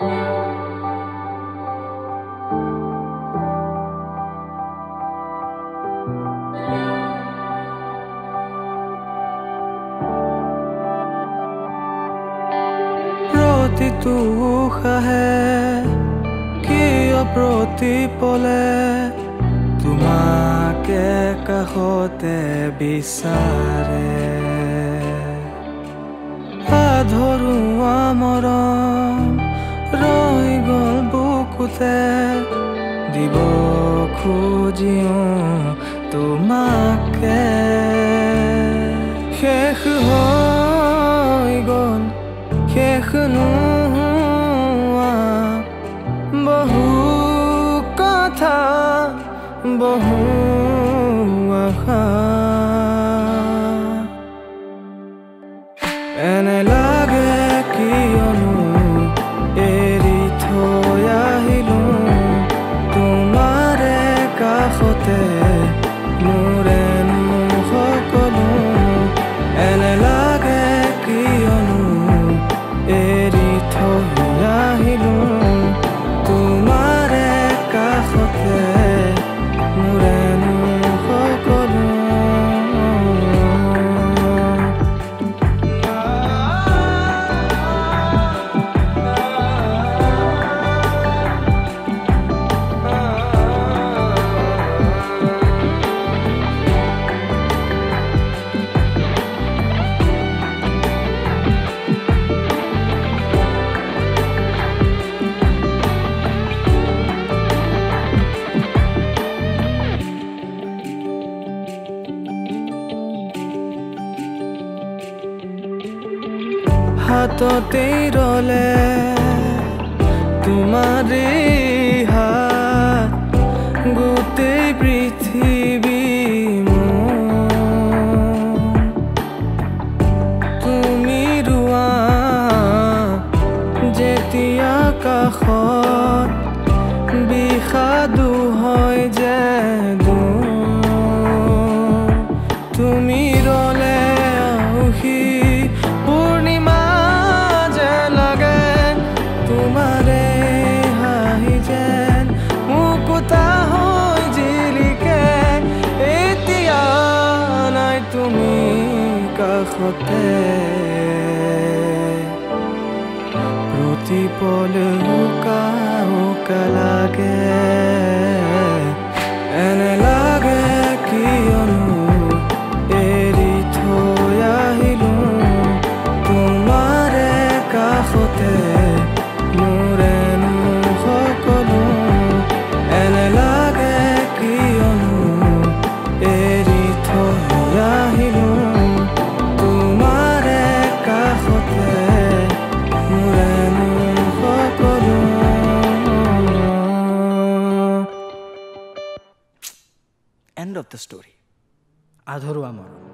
প্ৰতিটো উশাহে কিয় প্ৰতিপলে তোমাকে কাষতে বিচাৰে আধৰুৱা মৰম ৰৈ গ'ল বুকুতে দিব খুজিও তোমাকে শেষ হৈ গ'ল শেষ নোহোৱা বহু কথা বহু আশা এনে লাগে কিয়নো এৰি থৈ আহিলো তোমাৰে কাষতে মোৰেনো সকলো এনে লাগে কিয়নো এৰি থৈ আহিলো তোমাৰে কাষতে মোৰেনো সকলো হাততেই ৰলে তোমাৰে হাত গোটেই পৃথিৱী তুমি ৰোৱা যেতিয়া কাষত বিষাদো হয় যে তুমি ৰলে আউসী পূৰ্ণিমা যে লাগে তোমাৰে হাঁহি যেন মুকুতা হৈ জিলিকে এতিয়া নাই তুমি কাষতে প্ৰতিপলে উকা উকা লাগে এনে লাগে কিয়নো এৰি থৈ আহিলো তোমাৰে কাষতে মোৰেনো সকলো এনে লাগে কিয়নো এৰি থৈ আহিলো তোমাৰে কাষতে মোৰেনো সকলো End of the story. আধৰুৱা মৰম।